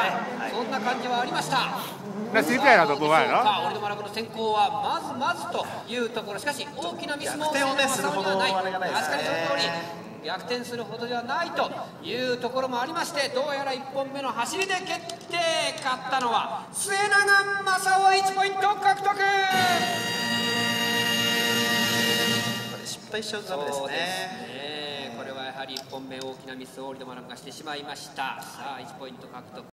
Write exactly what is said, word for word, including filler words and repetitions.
はい、そんな感じはありました。 な知りたいなとこはやろ。 オリドマラクの先行はまずまずというところ。しかし大きなミスも逆転をねするほどあれがないですね。 確かにその通り逆転するほどではないというところもありまして、どうやらいっぽんめの走りで決定。勝ったのは末永正雄、いちポイント獲得。 失敗しちゃうとダメですね。 これはやはりいっぽんめ大きなミスをオリドマラクがしてしまいました。さあいちポイント獲得。